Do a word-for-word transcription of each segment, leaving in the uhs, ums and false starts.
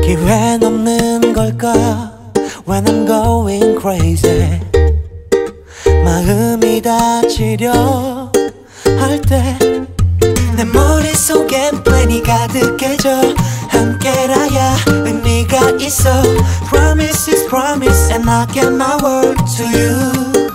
기회는 없는 걸까 When I'm going crazy 마음이 다치려 할 때 내 머릿속엔 플랜이 가득해져 함께라야 의미가 있어 Promise is promise and I give my word to you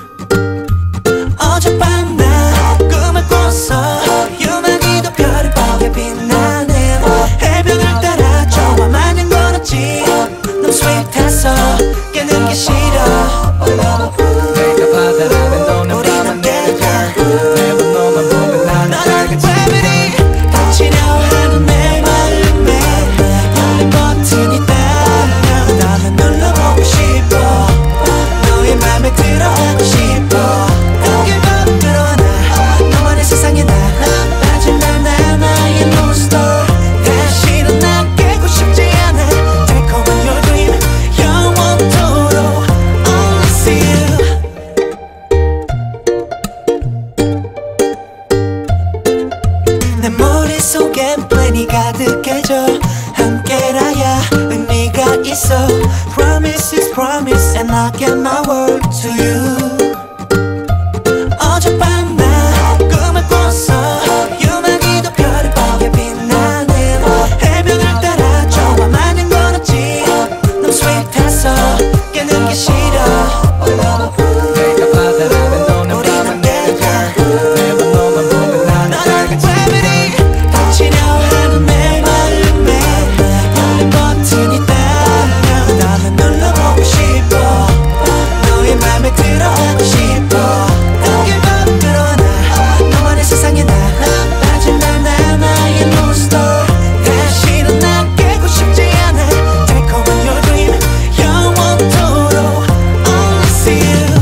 어젯밤 나 꿈을 꿨어 유난히도 별이 뻔하게 빛나는 해변을 따라 저와 많은 걸었지 너무 sweet해서 깨는 게 싫어 내가 바다라면 너는 밤은 내가 매번 너만 보면 나는 gravity 다치려 하는 내 마음에 열린 버튼이 따라 나는 눌러보고 싶어 너의 맘에 들어가고 싶어 Don't give up 들어와나 너만의 세상에 나 빠진 날 나 나의 monster 다시는 나 깨고 싶지 않아 달콤한 your dream 영원토록 only see you 내 머릿속엔 플랜이 가득해져 함께라야 의미가 있어 Promise is promise and I give my word to you 어젯밤 나 꿈을 꿨어 유난히도 별이 뻔하게 빛나는 해변을 따라 저와 많은 걸었지 너무 sweet해서 깨는 게 싫어 내가 바다라면 너는 밤은 내가 매번 너만 보면 나는 gravity 다치려 하는 내 마음에 열린 버튼이 따라 나는 눌러보고 싶어 너의 맘에 들어가고 싶어 Don't give up 들어와나 너만의 세상에 나 빠진 날 나 나의 monster 다시는 나 깨고 싶지 않아 달콤한 your dream 영원토록 only see you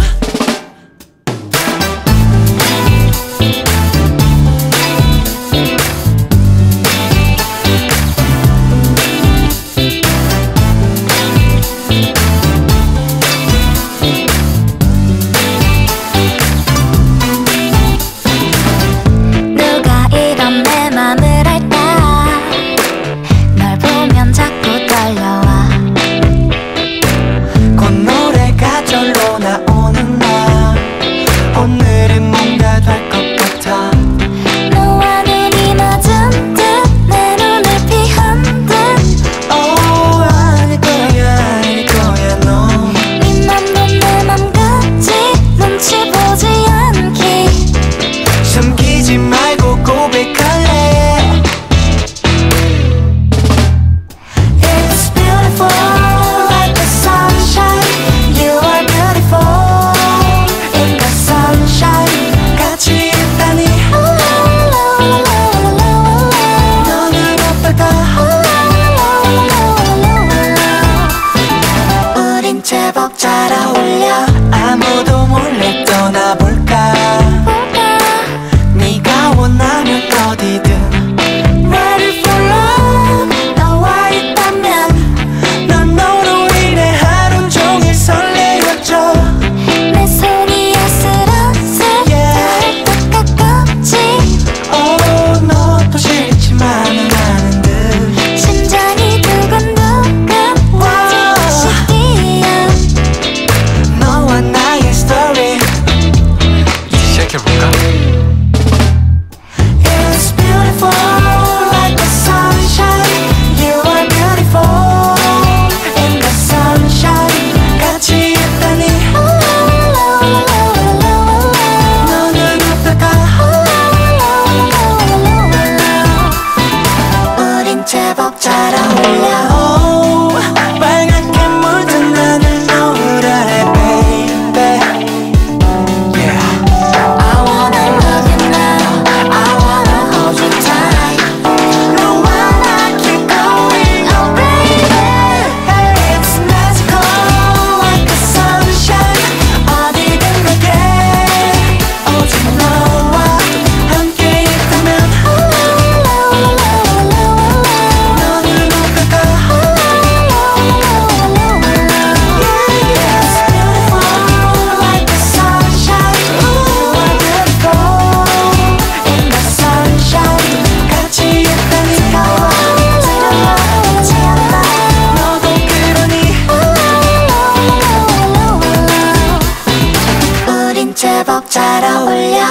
누가 이런 내 맘을 알까 널 보면 자꾸 떨려와 곧 노래가 절로 나오는 날 오늘은 뭔가 될 것 같아 너와 눈이 맞은 듯 내 눈을 피한 듯 Oh 아닐 거야 아닐 거야 너 네 맘도 내 맘 같지 눈치 보지 않기 숨기지 말고 고백할래 It's beautiful like the sunshine You are beautiful in the sunshine 같이 있다니 너는 어떨까 우린 제법 잘 어울려 아무도 몰래 떠나볼까 네가 원하면 어디든 Ready for love 너와 있다면 난 너로 인해 하루 종일 설레었죠 내 손이 아슬아슬 닿을 듯 가깝지 Oh 너도 싫지만은 않은 듯 심장이 두근두근 뛰고 싶기야 넌 제법 잘 어울려.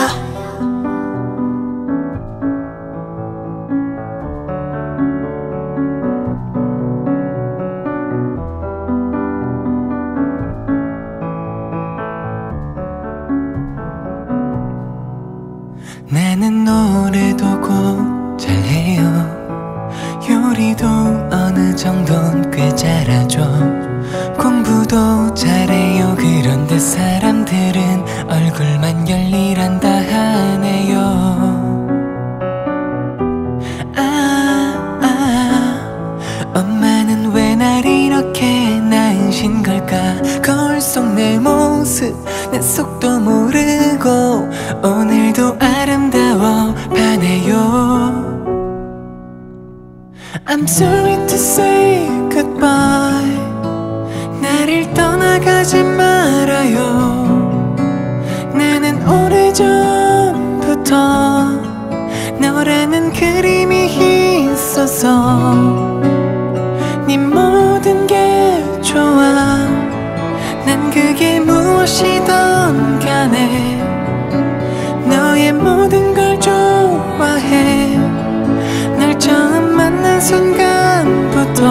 나는 노래도 꼭 잘해요. 요리도 어느 정도는 꽤 잘하죠. 공부도 잘해요. 그런데 사람들은 얼굴만 열일한다 하네요. 아, 아, 엄마는 왜 날 이렇게 낳으신 걸까? 거울 속 내 모습 내 속도 모르고 오늘도 아름다워 반해요. I'm sorry to say goodbye. 나를 떠나가지 말아요. 나는 오래전부터 너라는 그림이 있어서 네 모든 게 좋아. 난 그게 무엇이든 간에 너의 모든 걸 좋아해. 널 처음 만난 순간부터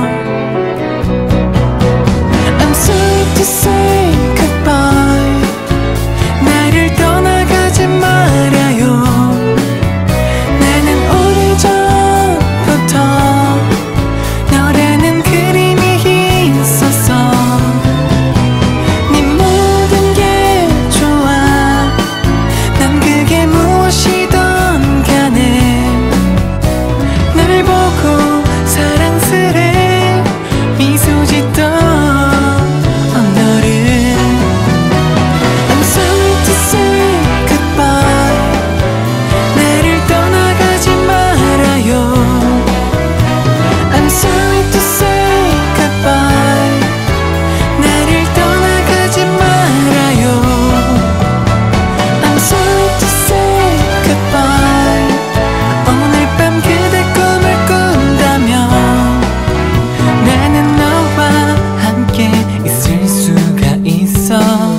I'm sorry to say goodbye. 나를 떠나가지 말아요. 나는 오래전부터 너라는 그림이 있어서 네 모든 게 좋아. 난 그게 무엇이든 간에 날 보고 사랑스레 미소 짓던 너를 I'm sorry to say goodbye. 나를 떠나가지 말아요. I'm sorry to say goodbye. 나를 떠나가지 말아요. I'm sorry to say goodbye. 오늘 밤 그대 꿈을 꾼다면 나는 너와 함께 있을 수가 있어.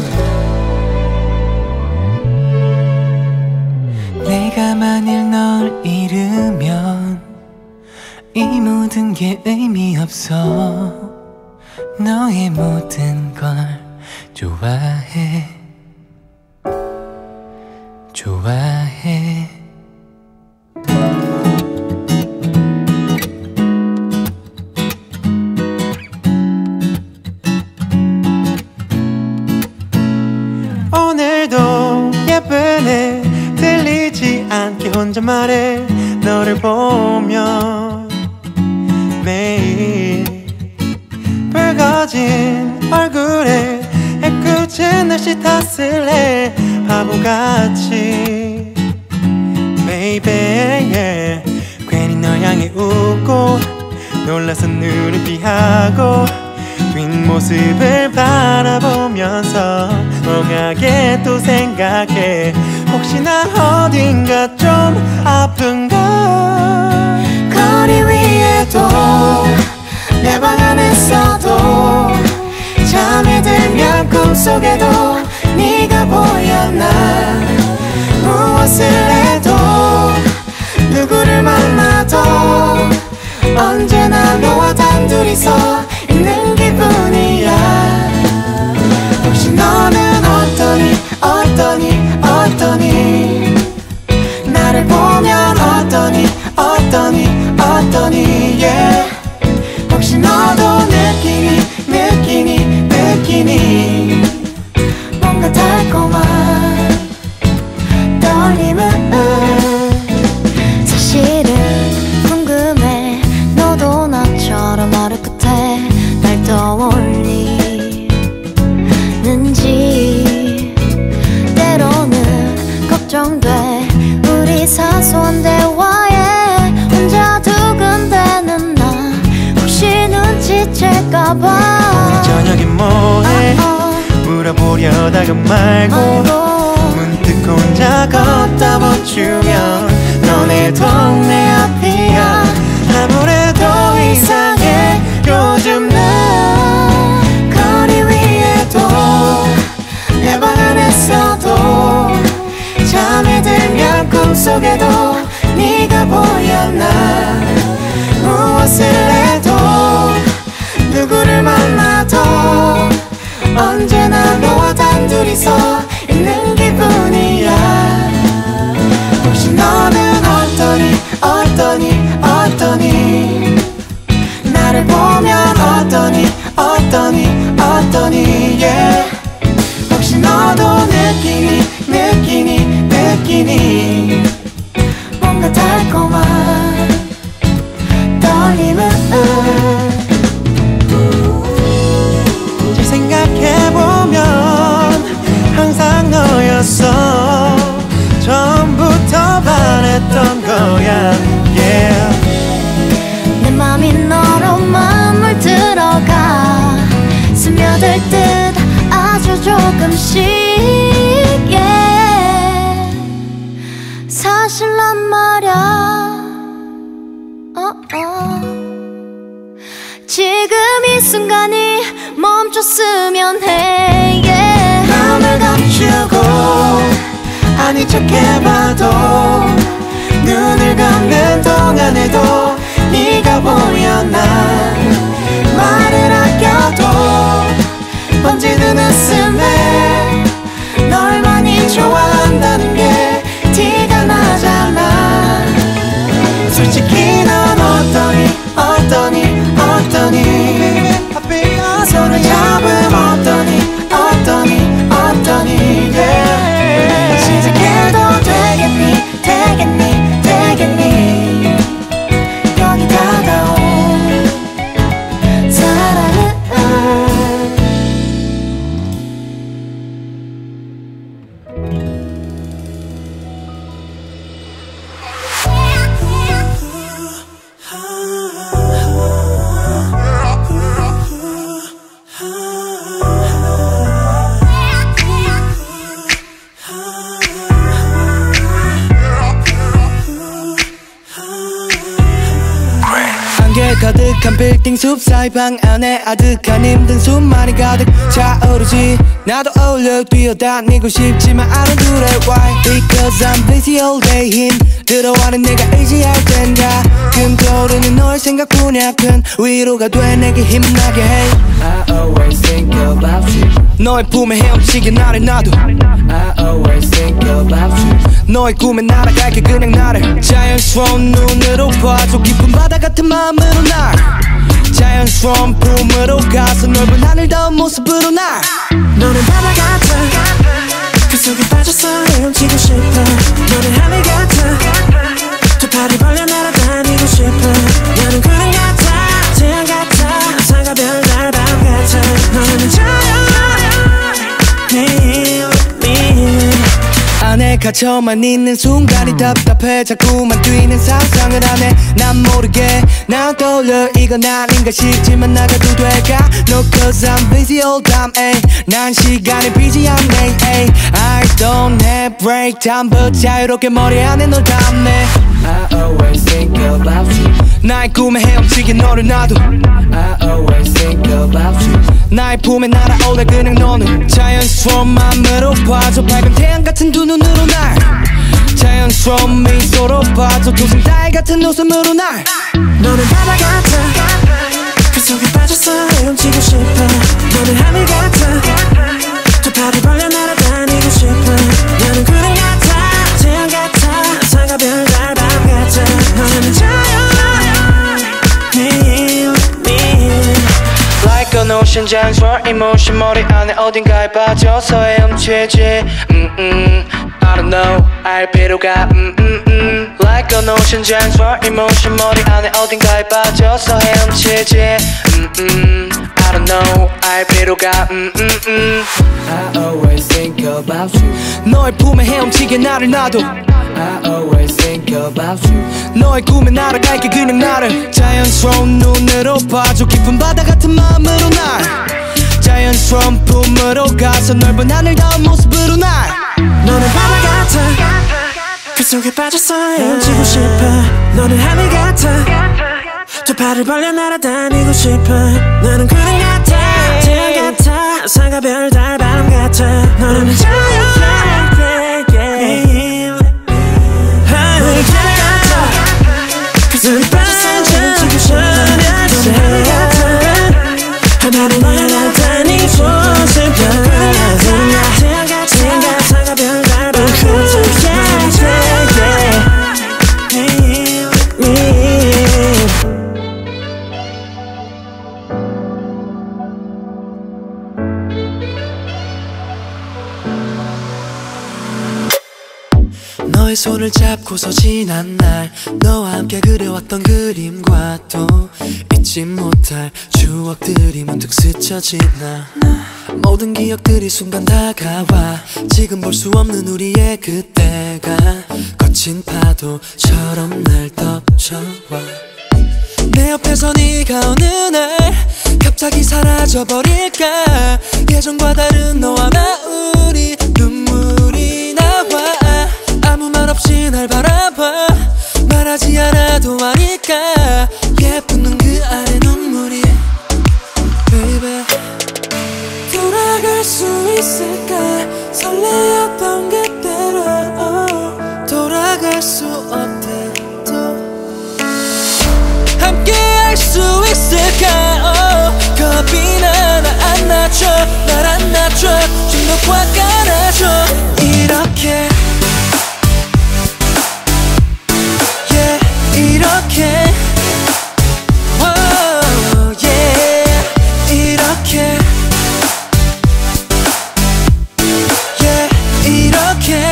내가 만일 널 잃으면 이 모든 게 의미 없어. 너의 모든 걸 좋아해 좋아해. 오늘도 예쁘네. 들리지 않게 혼잣말해. 너를 보면 매일 붉어진 얼굴에 애꿎은 날씨 탓을 해. 바보같이 baby yeah. 괜히 널 향해 웃고 놀라서 눈을 피하고 뒷모습을 바라보면서 멍하게 또 생각해. 혹시나 어딘가 좀 아픈가. 거리 위에도 내 방 안에서도 잠이 들면 꿈속에도 네가 보여. 난 무엇을 해도 누구를 만나도 언제나 너와 단둘이서 있는 기분이야. 혹시 너는 어떠니 어떠니 어떠니. 나를 보면 어떠니 어떠니 어떠니 yeah. 혹시 너도 느끼니 느끼니 느끼니 뭔가 달콤한 떨림은. 사실은 궁금해. 너도 나처럼 하루 끝에 날 떠올리는지. 때로는 걱정돼. 우리 사소한 대화에 혼자 두근대는 나 혹시 눈치챌까봐. 저녁에 뭐해 물어보려다가 말고 문득 혼자 걷다 멈추면 너네 동네 앞이야. 아무래도 이상해 요즘은. 거리 위에도 내 방 안에서도 속에도 네가 보여. 난 무엇을 해도 누구를 만나도 언제나 너와 단둘이서 있는 기분이야. 혹시 너는 어떠니 어떠니 어떠니 나를 보면 어떠니 어떠니 어떠니 yeah. 혹시 너도 느끼니 느끼니 느끼니 뭔가 달콤한 떨림은 잘 생각해보면 항상 너였어. 처음부터 반했던 거야 yeah. 내 맘이 너로만 물들어가 스며들 듯 아주 조금씩 yeah. 사실 난 말야 oh, oh. 지금 이 순간이 멈췄으면 해 yeah. 마음을 감추고 아닌 척 해봐도 눈을 감는 동안에도 네가 보여. 난 말을 아껴도 번지는 웃음에 널 많이 좋아한다는 게 티가 나잖아. 솔직히 넌 어떠니 어떠니 어떠니 손을 잡으면 어떠니 어떠니 어떠니 yeah. 시작해도 되겠니 되겠니 되겠니 여기 다가온 사랑은 가득한 빌딩 숲 사이 방 안에 아득한 힘든 숨만이 가득 차오르지. 나도 어울려 뛰어다니고 싶지만 I don't do that why Because I'm busy all day 힘들어하는 내가 의지할 땐 가끔 떠오르는 너의 생각뿐이야 큰 위로가 돼 내게 힘나게 해. I always think about you 너의 품에 헤엄치게 나를 놔둬. I always think about you 너의 꿈에 날아갈게 그냥 나를 자연스러운 눈으로 봐줘 깊은 바다 같은 마음으로 날 자연스러운 품으로 가서 넓은 하늘 닿은 모습으로 날 너는 바다 같아 그 속에 빠져서 헤엄치고 싶어. 너는 하늘 같아 두 팔을 벌려 날아다니고 싶어. 너는 구름 같아 태양 같아 상가별 달 밤 같아. 너는 자연 안에 갇혀만 있는 순간이 답답해 자꾸만 뛰는 상상을 하네. 난 모르게 난 떠올려 이건 아닌가 싶지만 나가도 될까 No cause I'm busy all time ay. 난 시간이 비지않네 ay. I don't have break time but 자유롭게 머리 안에 널 담네. I always think about you 나의 꿈에 헤엄치게 너를 놔둬. I always think about you 나의 품에 날아올래 그냥 너는 자연스러운 맘으로 봐줘. 밝은 태양 같은 두 눈으로 날 자연스러운 미소로 봐줘. 도승달 같은 웃음으로 날 너는 바다 같아 그 속에 빠져서 헤엄치고 싶어. 너는 하늘 같아 두 팔을 벌려 날아다니고 싶어. 너는 구름 같아 태양 같아 상가별 달 밤 같아. 너는 자연 Like an ocean 자연스러운 emotion 머리 안에 어딘가에 빠져서 헤엄치지 mm -mm. I don't know 알 필요가 mm -mm. Like an ocean 자연스러운 emotion 머리 안에 어딘가에 빠져서 헤엄치지 mm -mm. I don't know 알 필요가 mm -mm. I always think about you 너의 품에 헤엄치게 나를 놔둬. I always think about you 너의 꿈에 날아갈게 그냥 나를 자연스러운 눈으로 봐줘. 깊은 바다 같은 마음으로 날 자연스러운 품으로 가서 넓은 하늘 닿은 모습으로 날 너는 바다 같아 그 속에 빠져서 헤엄치고 싶어. 너는 하늘 같아 두 팔을 벌려 날아다니고 싶어. 너는 구름 같아 태양 같아 상가별 달 바람 같아. 너는 자연 너의 손을 잡고서 지난 날 너와 함께 그려왔던 그림과 또 잊지 못할 추억들이 문득 스쳐 지나 모든 기억들이 순간 다가와 지금 볼 수 없는 우리의 그때가 거친 파도처럼 날 덮쳐와 내 옆에서 네가 어느 날 갑자기 사라져버릴까 예전과 다른 너와 나 우리 눈물이 나와 아무 말 없이 날 바라봐 말하지 않아도 아니까 예쁜 눈 그 아래 눈물이 Baby 돌아갈 수 있을까 설레었던 그때로 돌아갈 수 없대도 함께 할 수 있을까 oh, 겁이 나 날 안아줘 날 안아줘 좀 더 꽉 안아줘 이렇게 이렇게 oh, yeah. 이렇게 yeah. 이렇게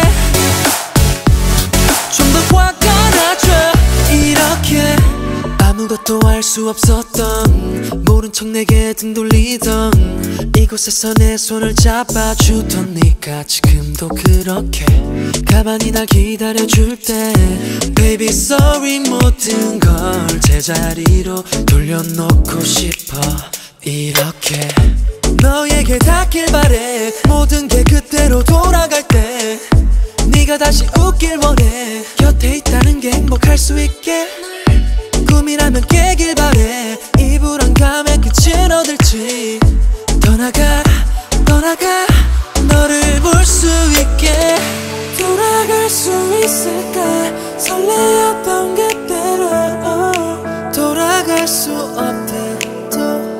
좀 더 꽉 안아줘 이렇게 아무것도 알 수 없었던 모른 척 내게 등 돌리던 이곳에서 내 손을 잡아주던 네가 지금도 그렇게 가만히 날 기다려줄 때 Baby sorry 모든 걸 제자리로 돌려놓고 싶어 이렇게 너에게 닿길 바래 모든 게 그때로 돌아갈 때 네가 다시 웃길 원해 곁에 있다는 게 행복할 수 있게 꿈이라면 깨길 바래 이 불안감의 끝은 어딜지 떠나가 떠나가 너를 볼 수 있게 돌아갈 수 있을까 설레었던 그때로 돌아갈 수 없대도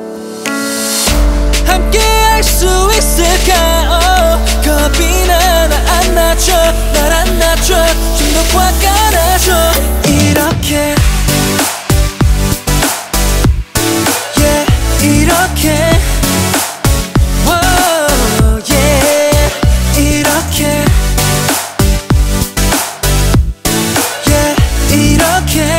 함께 할 수 있을까 oh, 겁이 나 날 안아줘 날 안아줘 좀 더 꽉 안아줘 이렇게 이렇게 oh, yeah. 이렇게 yeah. 이렇게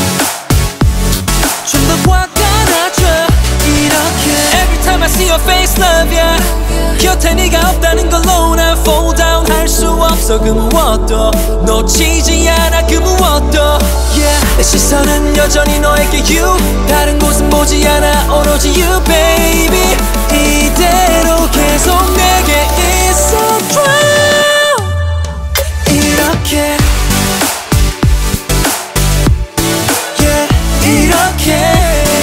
좀 더 꽉 안아줘 이렇게 Every time I see your face love yeah 곁에 네가 없다는 걸로 난 fall down 할 수 없어 그 무엇도 놓치지 않아 그 무엇도 yeah. 내 시선은 여전히 너에게 you 다른 곳은 보지 않아 오로지 you baby 이대로 계속 내게 있어 drown 이렇게 yeah. 이렇게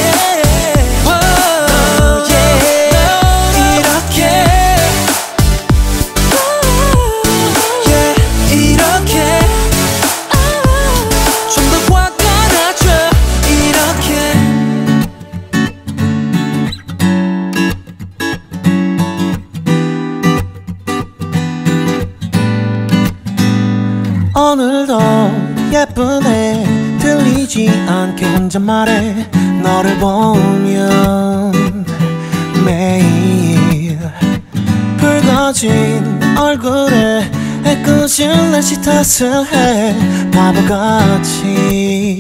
오늘도 예쁘네 들리지 않게 혼잣말해 너를 보면 매일 붉어진 얼굴에 애꿎은 날씨 탓을 해 바보같이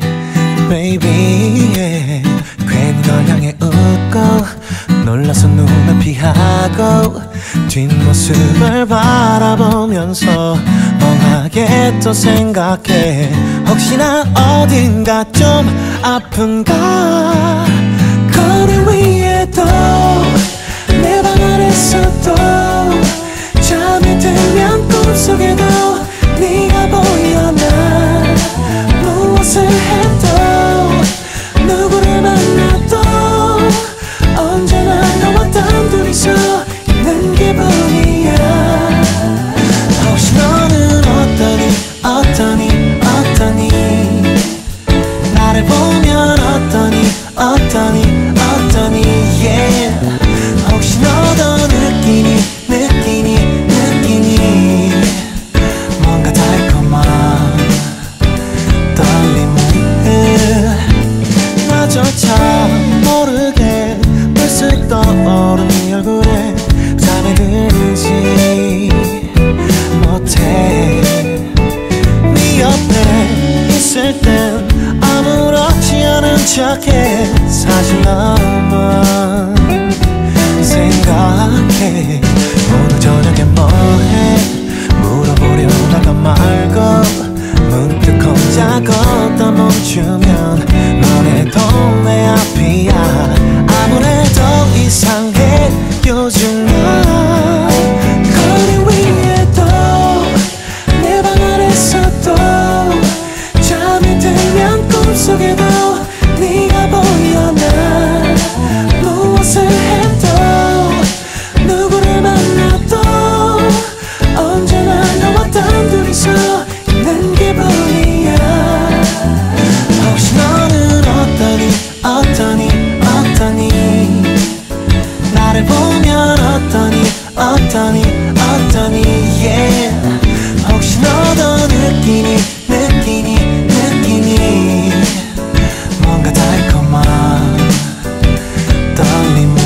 Baby yeah. 괜히 널 향해 웃고 놀라서 눈을 피하고 뒷모습을 바라보면서 멍하게 또 생각해 혹시나 어딘가 좀 아픈가 거리 위에도 내 방 안에서도 잠이 들면 꿈속에도 네가 보여 난 무엇을 해도 누구를 만나도 언제나 너와 단둘이서 있는 기분이야 혹시 너는 어떠니 어떠니 어떠니 나를 보면 어떠니 어떠니 어떠니 yeah. 혹시 너도 느끼니 느끼니 느끼니 뭔가 달콤한 척해 사실 너만 생각해. 오늘 저녁에 뭐해 물어보려다가 말고 문득 혼자 걷다 멈추면 너네 동네 앞이야. 아무래도 이상해 요즘 난 거리 위에도 내 방 안에서도 잠이 들면 꿈속에도 네가 보여. 난 무엇을 해도 누구를 만나도 언제나 너와 단둘이서 있는 기분이야. 혹시 너는 어떠니 어떠니 어떠니 나를 보면 어떠니 어떠니 어떠니 yeah. 혹시 너도 느끼니 느끼니 느끼니 뭔가 달콤한 떨림을.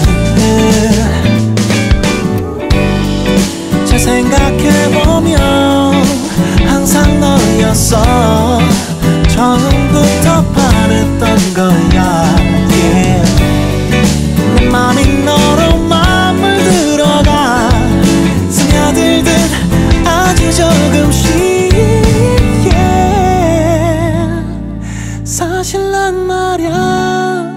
잘 생각해보면 항상 너였어. 처음부터 바랬던 거야 yeah. 내 맘이 너로 맘을 들어가 스며들듯 아주 조금씩 yeah. 사실 난 말야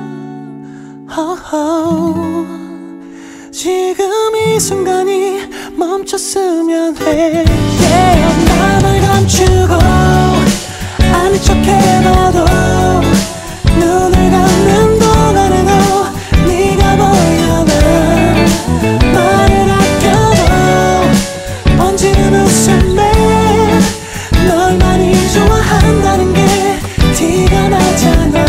oh, 지금 이 순간이 멈췄으면 해 yeah. 맘을 감추고 아닌 척 해봐도 눈을 감는 동안에도 네가 보여. 난 말을 아껴도 번지는 웃음에 널 많이 좋아한다는 게 티가 나잖아.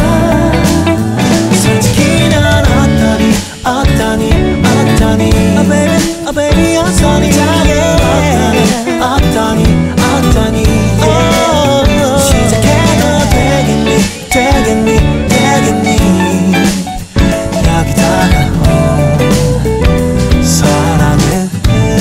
솔직히 난 어떠니 어떠니 어떠니 oh baby oh baby 어떠니 어떠니 어떠니 어떠니 yeah. 시작해도 되겠니 되겠니 되겠니 여기다가 온 사랑은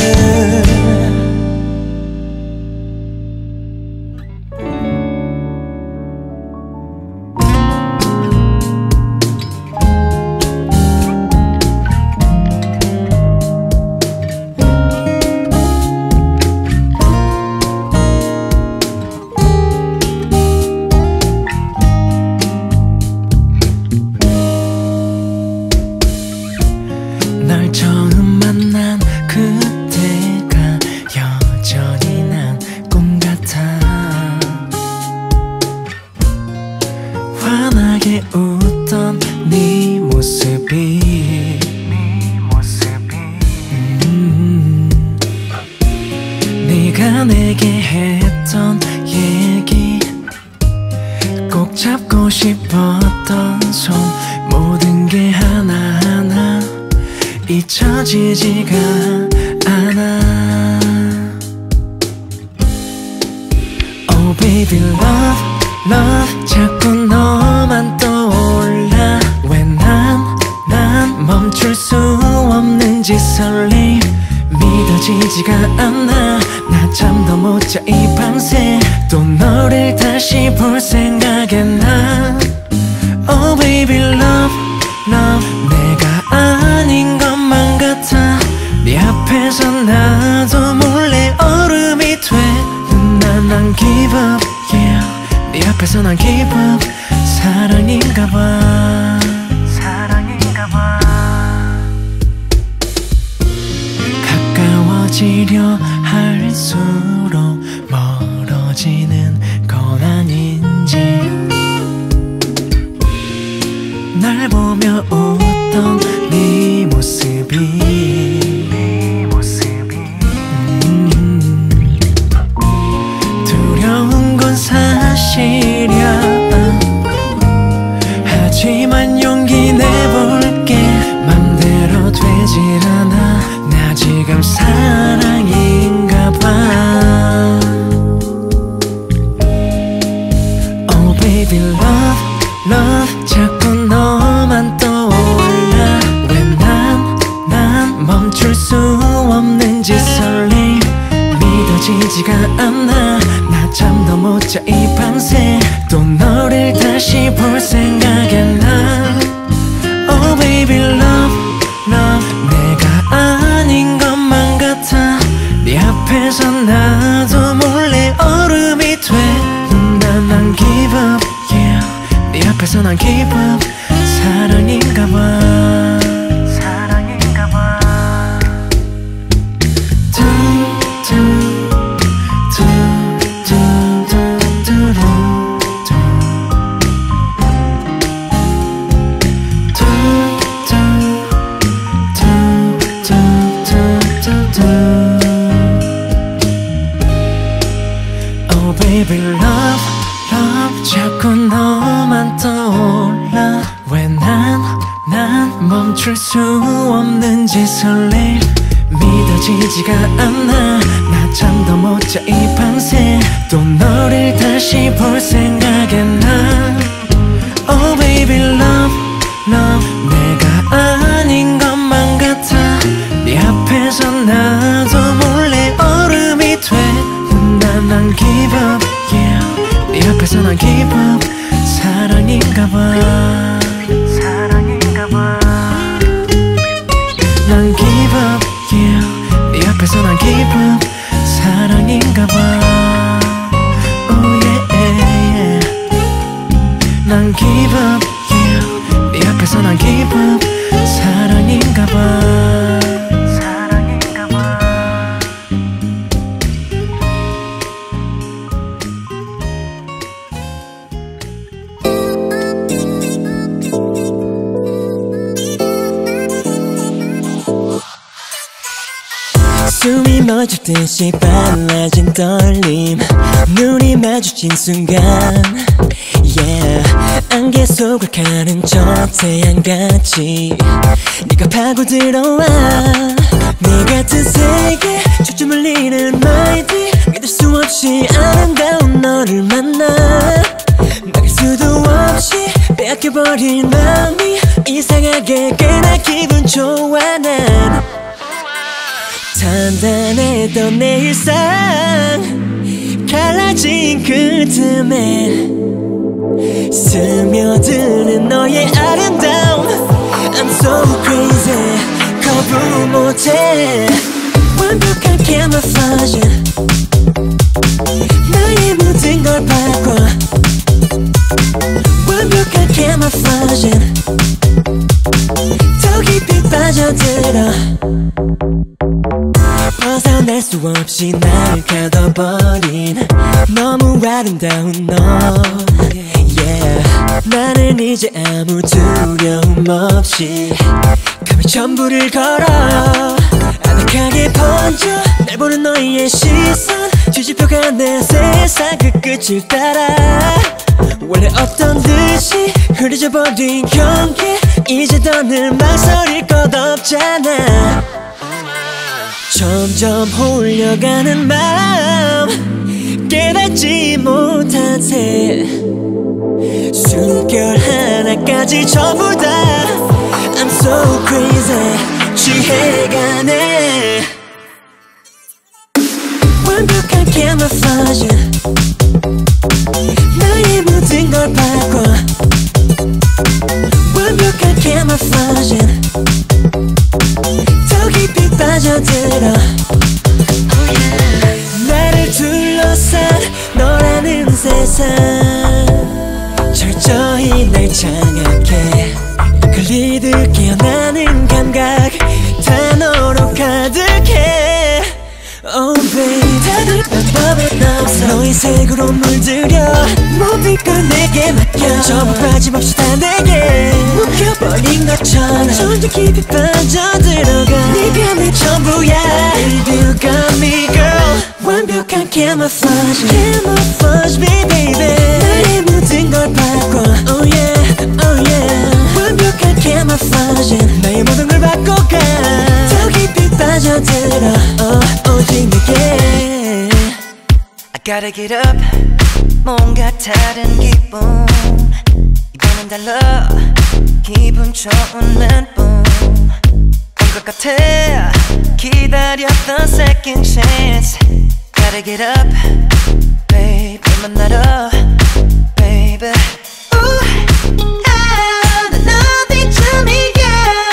널 처음 만난 그때가 여전히 난 꿈 같아. 환하게 웃던 네 모습이 음, 네가 내게 했던 얘기 꼭 잡고 싶었던 손 모든 게 하나하나 잊혀지지가 않아. Oh baby love love 자꾸 너만 떠올라. 왜 난 난 멈출 수 없는지 설레임 믿어지지가 않아. 나 잠도 못 자 이 밤새 또 너를 다시 볼 생각에 나. Oh baby love love 내가 아닌 것만 같아. 네 앞에서 나도 몰래 얼음이 돼. 난 난 give up yeah. 네 앞에서 난 give up. 사랑인가봐 사랑인가봐. 가까워지려 할수록 멀어지는 건 아닌지. 날 보며 웃던 네 모습이 음, 두려운 건 사실이야. 하지만 용기 내볼게. 맘대로 되질 않아. 나 지금 사랑인가 봐. Oh baby love love 자꾸 너만 떠올라. 왜 난 난 멈출 수 없는지 설레임 믿어지지가 않아. 나 잠도 못 자 이 밤새 또 너를 다시 볼 생각에 나. baby love love 내가 아닌 것만 같아 네 앞에서 나도 몰래 얼음이 돼 난 난 give up yeah 네 앞에서 난 give up 사랑인가봐 사랑인가봐 Oh baby love love 자꾸 너만 떠올라 왜 난 난 멈출 수 없는지 설레 믿어지지가 않아 나 잠도 못 자 이 밤새 또 너를 다시 볼 생각에 난 Oh baby love love 내가 아닌 것만 같아 네 앞에서 나도 몰래 얼음이 돼 난 난 give up yeah 네 앞에서 난 give up 사랑인가봐 사랑인가봐 난 give up yeah 네 앞에서 난 give up 사랑인가봐 oh yeah, yeah. 난 give up yeah 네 앞에서 난 give up 사랑인가봐 사랑인가봐 숨이 멎을 듯이 빨라진 떨림 눈이 마주친 순간 yeah 안개 속을 가는 저 태양같이 네가 파고들어와 네 같은 세계 초점 울리는 my day 믿을 수 없이 아름다운 너를 만나 막을 수도 없이 빼앗겨버린 마음이 이상하게 꽤나 기분 좋아 난 단단했던 내 일상 갈라진 그 틈에 스며드는 너의 아름다움 I'm so crazy 거부 못해 완벽한 camouflage 나의 모든 걸 바꿔 완벽한 camouflage 더 깊이 빠져들어 벗어날 수 없이 날 가둬버린 너무 아름다운 너 yeah. 나는 이제 아무 두려움 없이 감히 전부를 걸어 아늑하게 번져 날 보는 너의 시선 뒤집혀간 내 세상 그 끝을 따라 원래 없던 듯이 흐려져버린 경계 이제 더는 망설일 것 없잖아 점점 홀려가는 마음 깨닫지 못한 채 숨결 하나까지 전부 다 I'm so crazy 취해가네 완벽한 camouflage 나의 모든 걸 바꿔 완벽한 camouflage 더 깊이 빠져들어 oh yeah. 나를 둘러싼 너라는 세상 철저히 날 장악해 걸리듯 깨어나는 감각 다 너로 가득해 Oh baby 다들 방법은 없어 너의 색으로 물들여 모든 걸 내게 맡겨 전부 빠짐없이 다 내게 묵혀버린 것처럼 점점 깊이 빠져들어가 네가 내 전부야 Baby you got me girl 완벽한 camouflage Camouflage me baby 나의 모든 걸 바꿔 Oh yeah, oh yeah 완벽한 camouflage 나의 모든 걸 바꿔가 더 깊이 빠져들어 oh, 오직 내게 I gotta get up 뭔가 다른 기분 이번엔 달라 기분 좋은 멘붕 온 것 같아 기다렸던 second chance Gotta get up babe 만나러 baby Ooh, ah, 난 어디쯤이야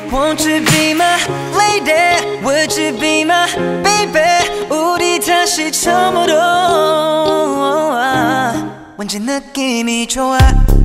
Won't you be my lady? Would you be my baby? 우리 다시 처음으로 왠지 느낌이 좋아.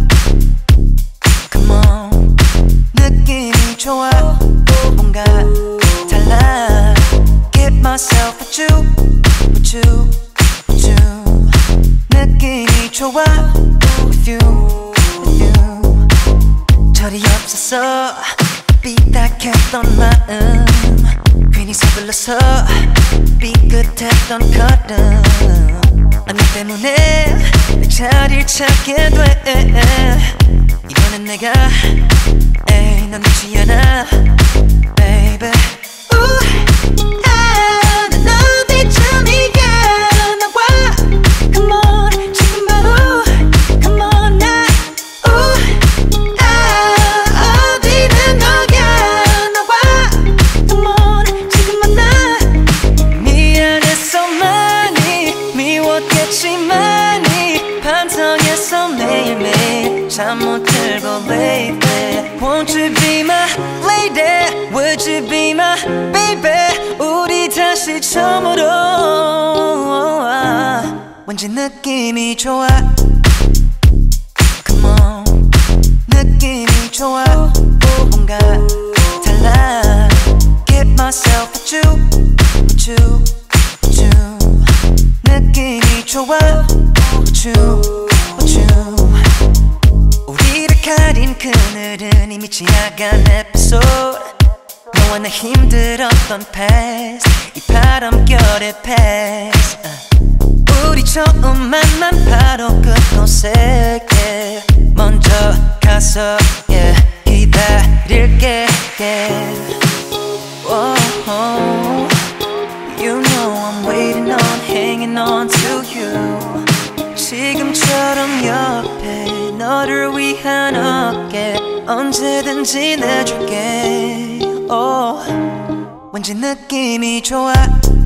Come on 느낌이 좋아. 뭔가 달라. Get myself with you, with you, with you. 느낌이 좋아. With you, with you. 절이 없었어 삐딱했던 마음 괜히 서둘러서 삐끗했던 걸음 아, 너 때문에 내 자리를 찾게 돼 이번엔 내가 에이 넌 늦지 않아 baby Ooh, 아, 난 어디쯤이야 나와 Come on 지금 바로 Come on now Ooh, 아, 어디는 너야 나와 Come on 지금 만나 미안해서 많이 미웠겠지만이 반성해서 매일매일 잠 못 들고 baby Won't you be my lady? Would you be my baby? 우리 다시 처음으로 왠지 느낌이 좋아. Come on 느낌이 좋아. 뭔가 달라. Get myself with you, with you, with you. 느낌이 좋아. With you, with you. 우리를 가린 그늘은 이미 지나간 에피소드 너와 나 힘들었던 past 이 바람결의 past uh. 우리 처음 만난 바로 그곳에 yeah. 먼저 가서 yeah. 기다릴게 yeah. oh, oh. You know I'm waiting on hanging on to you 지금처럼 옆에 너를 위한 어깨 언제든지 내줄게 oh, 왠지 느낌이 좋아.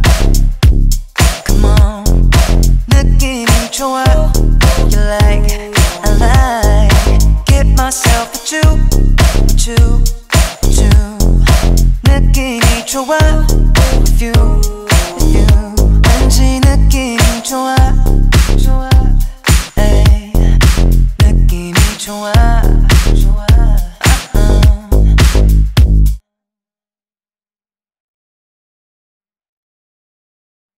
Come on 느낌이 좋아. You like, I like. Get myself with you, with you, with you. 느낌이 좋아. With you